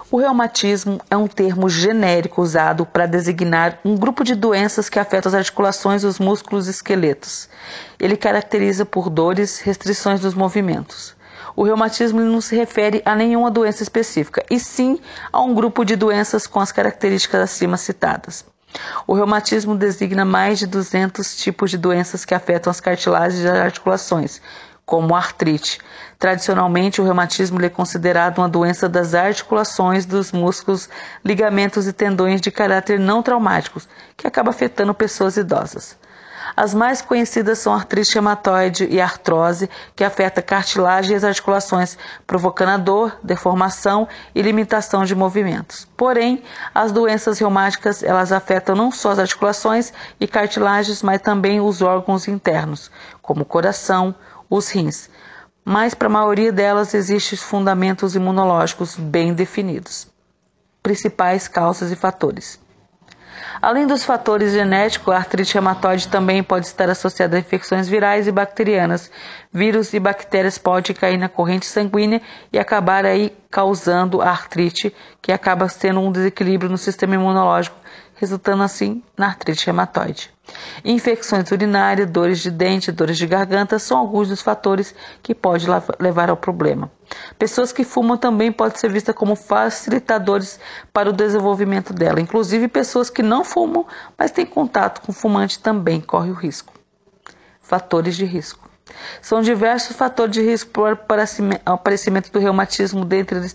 O reumatismo é um termo genérico usado para designar um grupo de doenças que afetam as articulações, os músculos e esqueletos. Ele caracteriza por dores, restrições dos movimentos. O reumatismo não se refere a nenhuma doença específica, e sim a um grupo de doenças com as características acima citadas. O reumatismo designa mais de 200 tipos de doenças que afetam as cartilagens e as articulações, como a artrite. Tradicionalmente, o reumatismo é considerado uma doença das articulações, dos músculos, ligamentos e tendões de caráter não traumáticos, que acaba afetando pessoas idosas. As mais conhecidas são a artrite reumatoide e a artrose, que afeta a cartilagem e as articulações, provocando a dor, deformação e limitação de movimentos. Porém, as doenças reumáticas, elas afetam não só as articulações e cartilagens, mas também os órgãos internos, como o coração, os rins. Mas para a maioria delas existem fundamentos imunológicos bem definidos. Principais causas e fatores. Além dos fatores genéticos, a artrite reumatoide também pode estar associada a infecções virais e bacterianas. Vírus e bactérias podem cair na corrente sanguínea e acabar aí causando a artrite, que acaba sendo um desequilíbrio no sistema imunológico, resultando assim na artrite reumatoide. Infecções urinárias, dores de dente, dores de garganta são alguns dos fatores que podem levar ao problema. Pessoas que fumam também podem ser vistas como facilitadores para o desenvolvimento dela. Inclusive, pessoas que não fumam, mas têm contato com fumante também correm o risco. Fatores de risco. São diversos fatores de risco para o aparecimento do reumatismo, dentre eles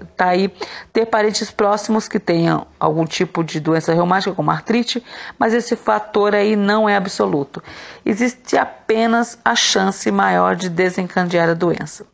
ter parentes próximos que tenham algum tipo de doença reumática, como artrite, mas esse fator aí não é absoluto. Existe apenas a chance maior de desencadear a doença.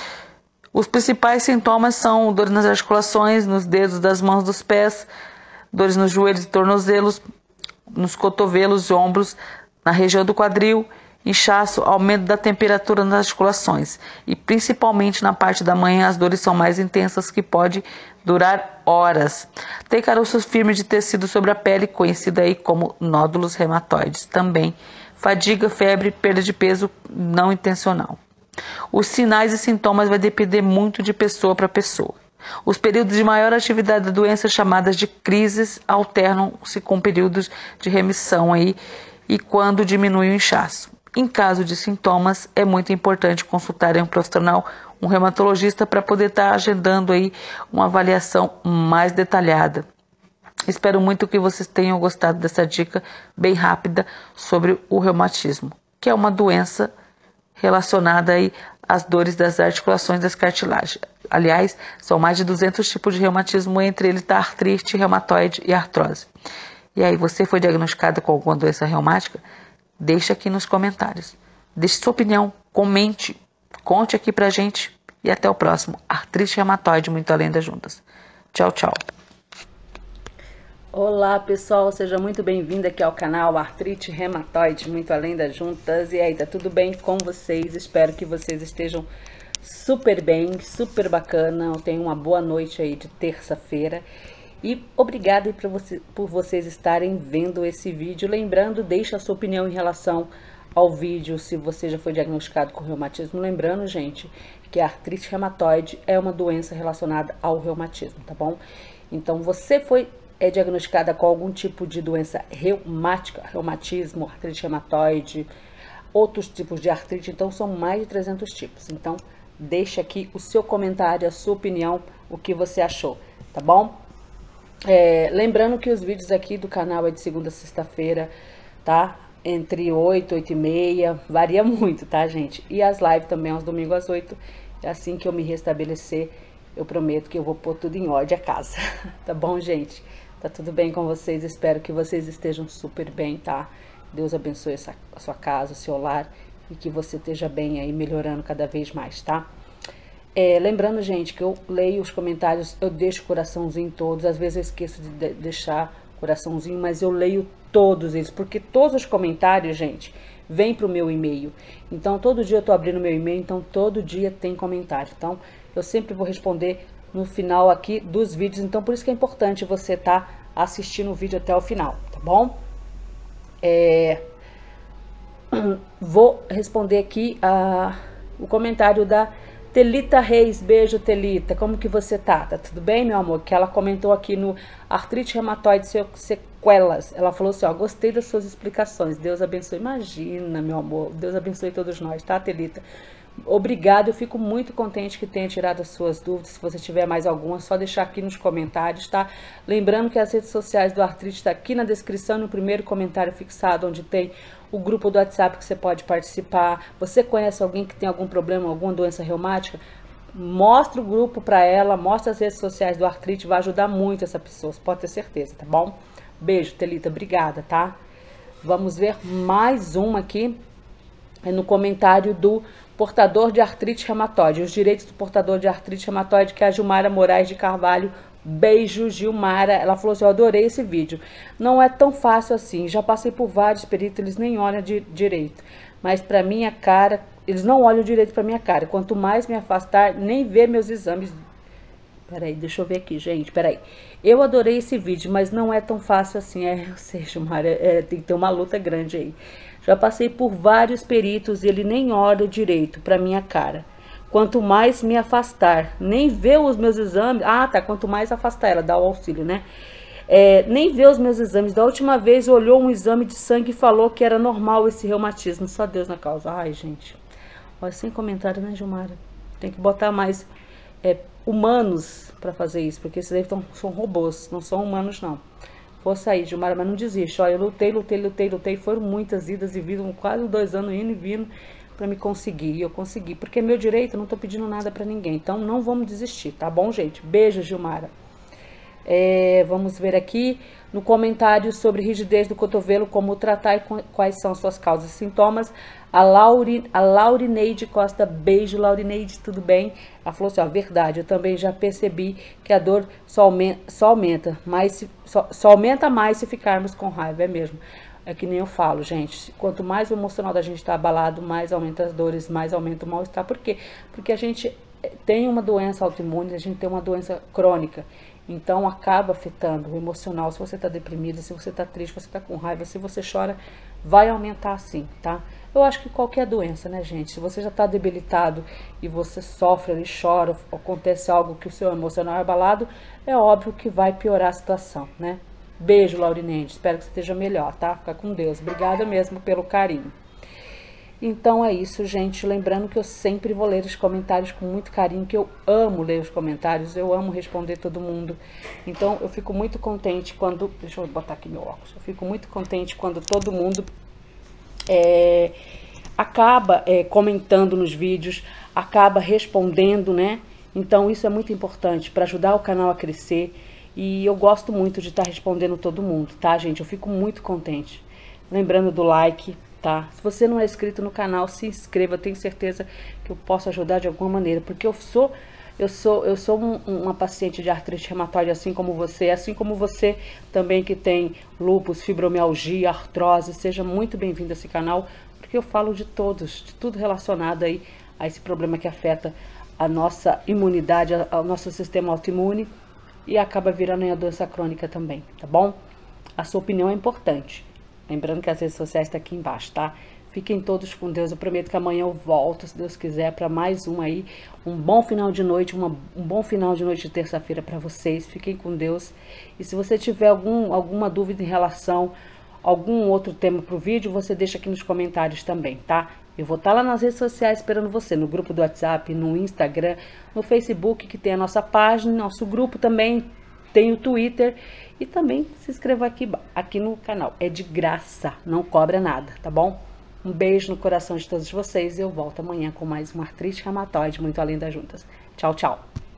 Os principais sintomas são dores nas articulações, nos dedos das mãos, dos pés, dores nos joelhos e tornozelos, nos cotovelos e ombros, na região do quadril, inchaço, aumento da temperatura nas articulações e principalmente na parte da manhã as dores são mais intensas que pode durar horas. Tem caroços firmes de tecido sobre a pele, conhecida aí como nódulos reumatoides. Também fadiga, febre, perda de peso não intencional. Os sinais e sintomas vai depender muito de pessoa para pessoa. Os períodos de maior atividade da doença, chamadas de crises, alternam-se com períodos de remissão aí e quando diminui o inchaço. Em caso de sintomas, é muito importante consultar um profissional, um reumatologista, para poder estar agendando aí uma avaliação mais detalhada. Espero muito que vocês tenham gostado dessa dica bem rápida sobre o reumatismo, que é uma doença relacionada aí às dores das articulações das cartilagens. Aliás, são mais de 200 tipos de reumatismo, entre eles a artrite, reumatoide e artrose. E aí, você foi diagnosticado com alguma doença reumática? Deixa aqui nos comentários. Deixe sua opinião, comente, conte aqui pra gente e até o próximo. Artrite reumatoide, muito além das juntas. Tchau, tchau. Olá pessoal, seja muito bem-vindo aqui ao canal Artrite Reumatoide, muito além das juntas. E aí, tá tudo bem com vocês? Espero que vocês estejam super bem, super bacana. Tenham uma boa noite aí de terça-feira. E obrigada por vocês estarem vendo esse vídeo. Lembrando, deixa a sua opinião em relação ao vídeo, se você já foi diagnosticado com reumatismo. Lembrando, gente, que a artrite reumatoide é uma doença relacionada ao reumatismo, tá bom? Então, você é diagnosticada com algum tipo de doença reumática, reumatismo, artrite reumatoide, outros tipos de artrite, então são mais de 300 tipos. Então, deixa aqui o seu comentário, a sua opinião, o que você achou, tá bom? Lembrando que os vídeos aqui do canal é de segunda a sexta-feira, tá? Entre 8 e 8 e meia, varia muito, tá, gente? E as lives também aos domingos às 8, assim que eu me restabelecer, eu prometo que eu vou pôr tudo em ordem a casa, tá bom, gente? Tá tudo bem com vocês? Espero que vocês estejam super bem, tá? Deus abençoe a sua casa, o seu lar e que você esteja bem aí, melhorando cada vez mais, tá? Lembrando, gente, que eu leio os comentários, eu deixo coraçãozinho todos, às vezes eu esqueço de deixar coraçãozinho, mas eu leio todos eles, porque todos os comentários, gente, vêm pro meu e-mail. Então, todo dia eu tô abrindo meu e-mail, então todo dia tem comentário. Então, eu sempre vou responder no final aqui dos vídeos, então por isso que é importante você tá assistindo o vídeo até o final, tá bom? Vou responder aqui o comentário da Telita Reis, beijo Telita, como que você tá? Tá tudo bem, meu amor? Que ela comentou aqui no Artrite Reumatoide Sequelas. Ela falou assim, ó, gostei das suas explicações. Deus abençoe. Imagina, meu amor. Deus abençoe todos nós, tá, Telita? Obrigado, eu fico muito contente que tenha tirado as suas dúvidas. Se você tiver mais alguma, é só deixar aqui nos comentários, tá? Lembrando que as redes sociais do Artrite está aqui na descrição, no primeiro comentário fixado, onde tem o grupo do WhatsApp que você pode participar. Você conhece alguém que tem algum problema, alguma doença reumática? Mostra o grupo para ela, mostra as redes sociais do Artrite, vai ajudar muito essa pessoa, você pode ter certeza, tá bom? Beijo, Telita, obrigada, tá? Vamos ver mais uma aqui, no comentário do portador de artrite reumatoide, os direitos do portador de artrite reumatoide, que é a Gilmara Moraes de Carvalho. Beijo, Gilmara. Ela falou assim, eu adorei esse vídeo. Não é tão fácil assim, já passei por vários peritos, eles nem olham direito. Mas pra minha cara, eles não olham direito pra minha cara. Quanto mais me afastar, nem ver meus exames. Peraí, deixa eu ver aqui, gente, peraí. Eu adorei esse vídeo, mas não é tão fácil assim. Eu sei, Gilmara, tem que ter uma luta grande aí. Já passei por vários peritos e ele nem olha direito pra minha cara. Quanto mais me afastar, nem ver os meus exames... Ah, tá, quanto mais afastar ela, dá o auxílio, né? Nem ver os meus exames. Da última vez olhou um exame de sangue e falou que era normal esse reumatismo. Só Deus na causa. Ai, gente. Olha, sem comentário, né, Gilmara? Tem que botar mais humanos pra fazer isso, porque esses aí são robôs, não são humanos, não. Força aí, Gilmara, mas não desiste. Olha, eu lutei. Foram muitas idas e vindas, quase 2 anos indo e vindo pra me conseguir. E eu consegui, porque é meu direito, eu não tô pedindo nada pra ninguém. Então não vamos desistir, tá bom, gente? Beijo, Gilmara. Vamos ver aqui no comentário sobre rigidez do cotovelo, como tratar e quais são suas causas e sintomas. A Laurineide Costa, beijo, Laurineide, tudo bem? Ela falou assim, ó, verdade, eu também já percebi que a dor só aumenta mais se ficarmos com raiva, é mesmo. É que nem eu falo, gente, quanto mais o emocional da gente está abalado, mais aumenta as dores, mais aumenta o mal-estar. Por quê? Porque a gente tem uma doença autoimune, a gente tem uma doença crônica. Então acaba afetando o emocional. Se você está deprimida, se você está triste, se você está com raiva, se você chora, vai aumentar sim, tá? Eu acho que qualquer doença, né, gente? Se você já está debilitado e você sofre ali, chora, acontece algo que o seu emocional é abalado, é óbvio que vai piorar a situação, né? Beijo, Laurineide. Espero que você esteja melhor, tá? Fica com Deus. Obrigada mesmo pelo carinho. Então é isso, gente. Lembrando que eu sempre vou ler os comentários com muito carinho, que eu amo ler os comentários, eu amo responder todo mundo. Então eu fico muito contente quando... Deixa eu botar aqui meu óculos. Eu fico muito contente quando todo mundo acaba comentando nos vídeos, acaba respondendo, né? Então isso é muito importante para ajudar o canal a crescer. E eu gosto muito de estar respondendo todo mundo, tá, gente? Eu fico muito contente. Lembrando do like, tá? Se você não é inscrito no canal, se inscreva. Eu tenho certeza que eu posso ajudar de alguma maneira, porque eu sou uma paciente de artrite reumatoide, assim como você também que tem lúpus, fibromialgia, artrose. Seja muito bem-vindo a esse canal, porque eu falo de todos, de tudo relacionado aí a esse problema que afeta a nossa imunidade, ao nosso sistema autoimune e acaba virando a doença crônica também, tá bom? A sua opinião é importante. Lembrando que as redes sociais estão aqui embaixo, tá? Fiquem todos com Deus. Eu prometo que amanhã eu volto, se Deus quiser, para mais um aí. Um bom final de noite, um bom final de noite de terça-feira para vocês. Fiquem com Deus. E se você tiver alguma dúvida em relação a algum outro tema para o vídeo, você deixa aqui nos comentários também, tá? Eu vou estar lá nas redes sociais esperando você, no grupo do WhatsApp, no Instagram, no Facebook, que tem a nossa página, nosso grupo também, tem o Twitter. E também se inscreva aqui no canal. É de graça, não cobra nada, tá bom? Um beijo no coração de todos vocês e eu volto amanhã com mais um Artrite Reumatoide, muito além das juntas. Tchau, tchau.